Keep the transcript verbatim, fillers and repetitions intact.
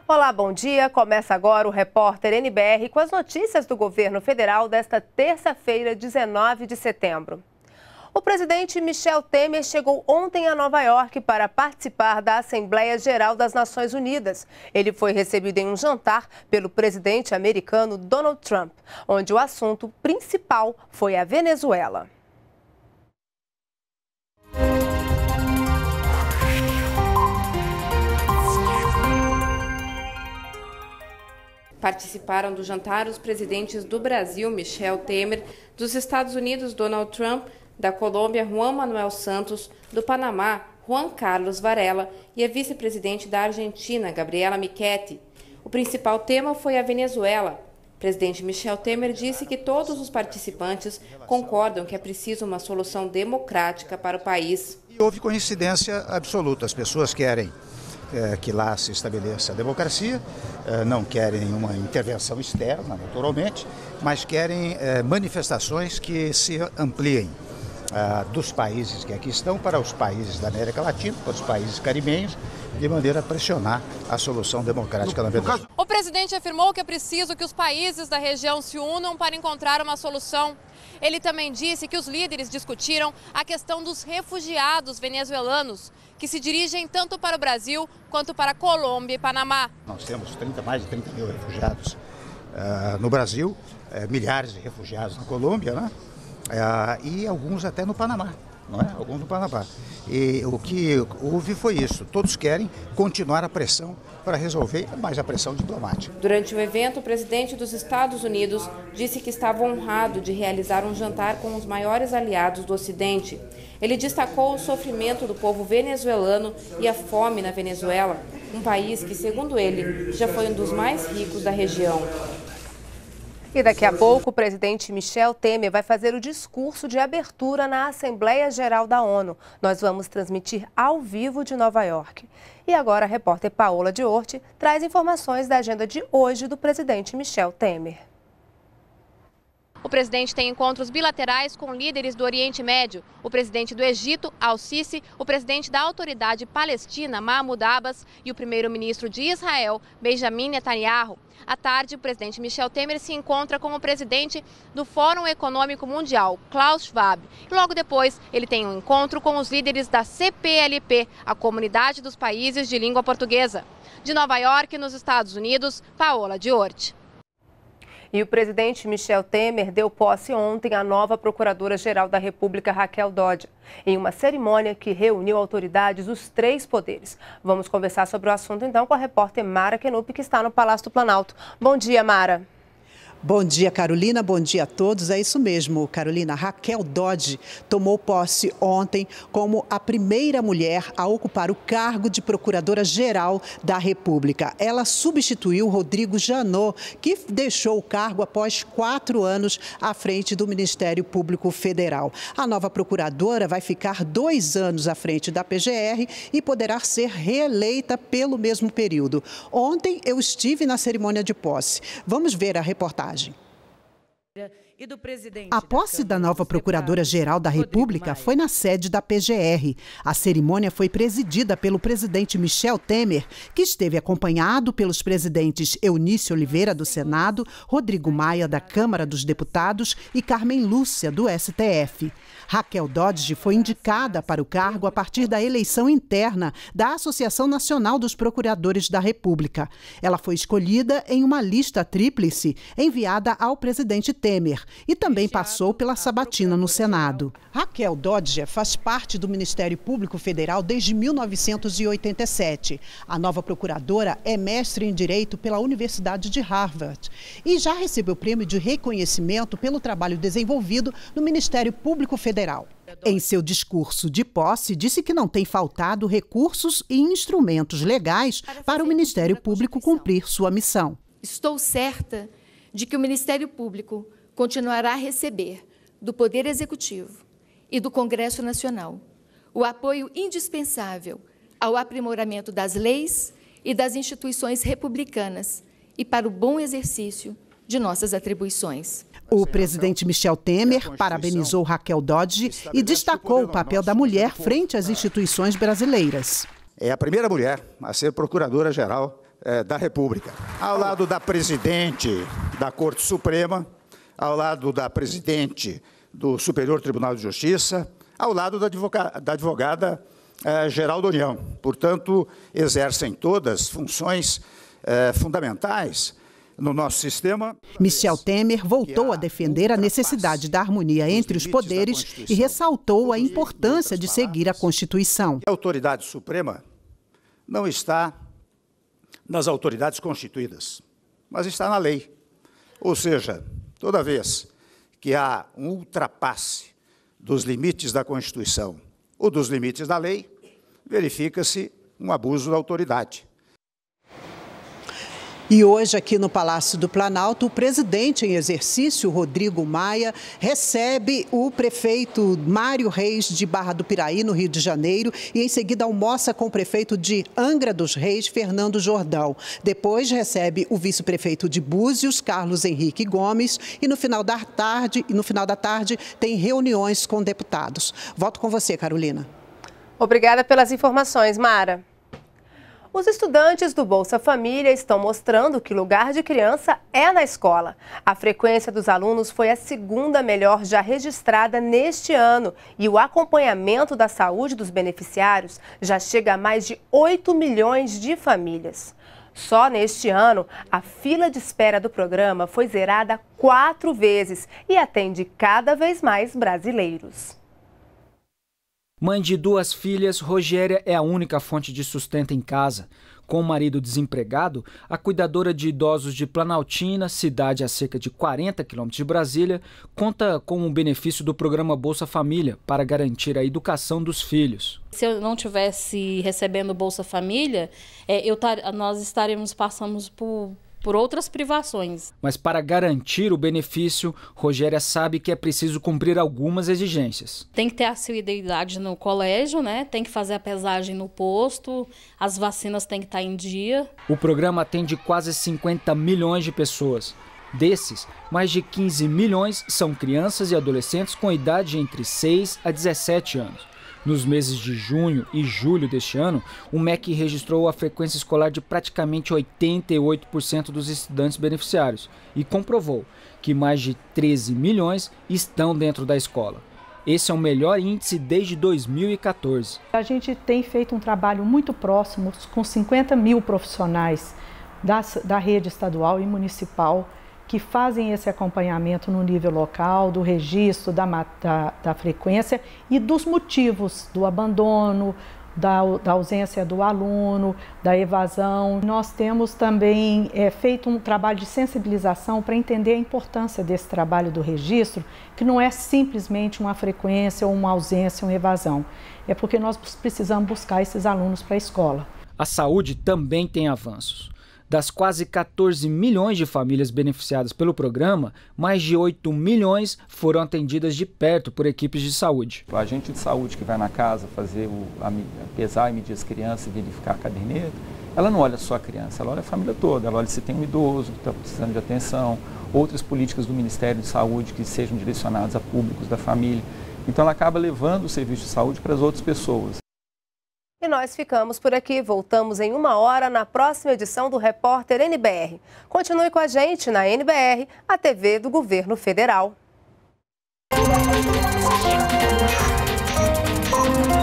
Olá, bom dia. Começa agora o Repórter N B R com as notícias do governo federal desta terça-feira, dezenove de setembro. O presidente Michel Temer chegou ontem a Nova York para participar da Assembleia Geral das Nações Unidas. Ele foi recebido em um jantar pelo presidente americano Donald Trump, onde o assunto principal foi a Venezuela. Participaram do jantar os presidentes do Brasil, Michel Temer, dos Estados Unidos, Donald Trump, da Colômbia, Juan Manuel Santos, do Panamá, Juan Carlos Varela e a vice-presidente da Argentina, Gabriela Michetti. O principal tema foi a Venezuela. O presidente Michel Temer disse que todos os participantes concordam que é preciso uma solução democrática para o país. E houve coincidência absoluta. As pessoas querem É, que lá se estabeleça a democracia, é, não querem uma intervenção externa, naturalmente, mas querem é, manifestações que se ampliem é, dos países que aqui estão para os países da América Latina, para os países caribenhos, de maneira a pressionar a solução democrática na Venezuela. O presidente afirmou que é preciso que os países da região se unam para encontrar uma solução. Ele também disse que os líderes discutiram a questão dos refugiados venezuelanos, que se dirigem tanto para o Brasil quanto para a Colômbia e Panamá. Nós temos trinta, mais de trinta mil refugiados uh, no Brasil, uh, milhares de refugiados na Colômbia, né? uh, e alguns até no Panamá. Não é? Alguns no Panamá. E o que houve foi isso. Todos querem continuar a pressão para resolver, mais a pressão diplomática. Durante o evento, o presidente dos Estados Unidos disse que estava honrado de realizar um jantar com os maiores aliados do Ocidente. Ele destacou o sofrimento do povo venezuelano e a fome na Venezuela, um país que, segundo ele, já foi um dos mais ricos da região. E daqui a pouco o presidente Michel Temer vai fazer o discurso de abertura na Assembleia Geral da ONU. Nós vamos transmitir ao vivo de Nova York. E agora a repórter Paola Diorti traz informações da agenda de hoje do presidente Michel Temer. O presidente tem encontros bilaterais com líderes do Oriente Médio. O presidente do Egito, Al-Sisi, o presidente da Autoridade Palestina, Mahmoud Abbas, e o primeiro-ministro de Israel, Benjamin Netanyahu. À tarde, o presidente Michel Temer se encontra com o presidente do Fórum Econômico Mundial, Klaus Schwab. E logo depois, ele tem um encontro com os líderes da C P L P, a Comunidade dos Países de Língua Portuguesa. De Nova York, nos Estados Unidos, Paola Diorti. E o presidente Michel Temer deu posse ontem à nova Procuradora-Geral da República, Raquel Dodge, em uma cerimônia que reuniu autoridades dos três poderes. Vamos conversar sobre o assunto então com a repórter Mara Kenup, que está no Palácio do Planalto. Bom dia, Mara. Bom dia, Carolina. Bom dia a todos. É isso mesmo, Carolina. Raquel Dodge tomou posse ontem como a primeira mulher a ocupar o cargo de Procuradora-Geral da República. Ela substituiu Rodrigo Janot, que deixou o cargo após quatro anos à frente do Ministério Público Federal. A nova procuradora vai ficar dois anos à frente da P G R e poderá ser reeleita pelo mesmo período. Ontem eu estive na cerimônia de posse. Vamos ver a reportagem. A posse da nova Procuradora-Geral da República foi na sede da P G R. A cerimônia foi presidida pelo presidente Michel Temer, que esteve acompanhado pelos presidentes Eunice Oliveira, do Senado, Rodrigo Maia, da Câmara dos Deputados e Carmen Lúcia, do S T F. Raquel Dodge foi indicada para o cargo a partir da eleição interna da Associação Nacional dos Procuradores da República. Ela foi escolhida em uma lista tríplice enviada ao presidente Temer e também passou pela sabatina no Senado. Raquel Dodge faz parte do Ministério Público Federal desde mil novecentos e oitenta e sete. A nova procuradora é mestre em Direito pela Universidade de Harvard e já recebeu prêmio de reconhecimento pelo trabalho desenvolvido no Ministério Público Federal. Em seu discurso de posse, disse que não tem faltado recursos e instrumentos legais para o Ministério Público cumprir sua missão. Estou certa de que o Ministério Público continuará a receber do Poder Executivo e do Congresso Nacional o apoio indispensável ao aprimoramento das leis e das instituições republicanas e para o bom exercício de nossas atribuições. O presidente Michel Temer parabenizou Raquel Dodge e destacou o papel da mulher frente às instituições brasileiras. É a primeira mulher a ser procuradora-geral eh, da República. Ao lado da presidente da Corte Suprema, ao lado da presidente do Superior Tribunal de Justiça, ao lado da advogada, da advogada eh, geral da União. Portanto, exercem todas funções eh, fundamentais no nosso sistema. Michel Temer voltou a defender a necessidade da harmonia entre os poderes e ressaltou a importância de seguir a Constituição. A autoridade suprema não está nas autoridades constituídas, mas está na lei. Ou seja, toda vez que há um ultrapasse dos limites da Constituição ou dos limites da lei, verifica-se um abuso da autoridade. E hoje, aqui no Palácio do Planalto, o presidente em exercício, Rodrigo Maia, recebe o prefeito Mário Reis de Barra do Piraí, no Rio de Janeiro, e em seguida almoça com o prefeito de Angra dos Reis, Fernando Jordão. Depois recebe o vice-prefeito de Búzios, Carlos Henrique Gomes, e no final da tarde, e no final da tarde tem reuniões com deputados. Volto com você, Carolina. Obrigada pelas informações, Mara. Os estudantes do Bolsa Família estão mostrando que lugar de criança é na escola. A frequência dos alunos foi a segunda melhor já registrada neste ano e o acompanhamento da saúde dos beneficiários já chega a mais de oito milhões de famílias. Só neste ano, a fila de espera do programa foi zerada quatro vezes e atende cada vez mais brasileiros. Mãe de duas filhas, Rogéria é a única fonte de sustento em casa. Com o marido desempregado, a cuidadora de idosos de Planaltina, cidade a cerca de quarenta quilômetros de Brasília, conta com o benefício do programa Bolsa Família para garantir a educação dos filhos. Se eu não estivesse recebendo Bolsa Família, é, eu tar, nós estaríamos passando por... por outras privações. Mas para garantir o benefício, Rogéria sabe que é preciso cumprir algumas exigências. Tem que ter assiduidade no colégio, né? Tem que fazer a pesagem no posto, as vacinas têm que estar em dia. O programa atende quase cinquenta milhões de pessoas. Desses, mais de quinze milhões são crianças e adolescentes com idade entre seis a dezessete anos. Nos meses de junho e julho deste ano, o M E C registrou a frequência escolar de praticamente oitenta e oito por cento dos estudantes beneficiários e comprovou que mais de treze milhões estão dentro da escola. Esse é o melhor índice desde dois mil e quatorze. A gente tem feito um trabalho muito próximo com cinquenta mil profissionais da, da rede estadual e municipal que fazem esse acompanhamento no nível local, do registro, da, da, da frequência e dos motivos do abandono, da, da ausência do aluno, da evasão. Nós temos também é, feito um trabalho de sensibilização para entender a importância desse trabalho do registro, que não é simplesmente uma frequência ou uma ausência, uma evasão. É porque nós precisamos buscar esses alunos para a escola. A saúde também tem avanços. Das quase quatorze milhões de famílias beneficiadas pelo programa, mais de oito milhões foram atendidas de perto por equipes de saúde. O agente de saúde que vai na casa fazer o, a, pesar e medir as crianças e verificar a caderneta, ela não olha só a criança, ela olha a família toda, ela olha se tem um idoso que está precisando de atenção, outras políticas do Ministério de Saúde que sejam direcionadas a públicos da família. Então ela acaba levando o serviço de saúde para as outras pessoas. E nós ficamos por aqui. Voltamos em uma hora na próxima edição do Repórter N B R. Continue com a gente na N B R, a T V do Governo Federal.